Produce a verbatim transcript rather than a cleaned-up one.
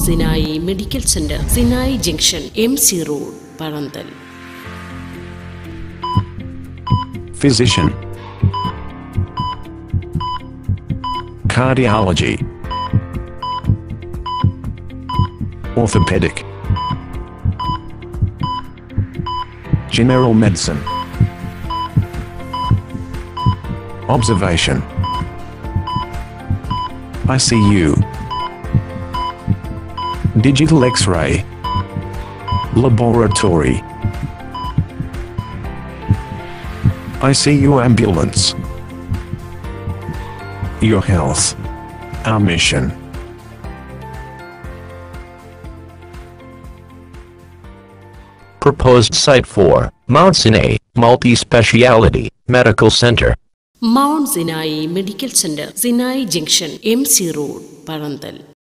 Sinai Medical Center, Sinai Junction, M C Road, Parandal. Physician, cardiology, orthopedic, general medicine, observation, I C U, digital X-ray, laboratory, I C U ambulance. Your health, our mission. Proposed site for Mount Sinai Multi-Speciality Medical Center. Mount Sinai Medical Center, Sinai Junction, M C Road, Parandal.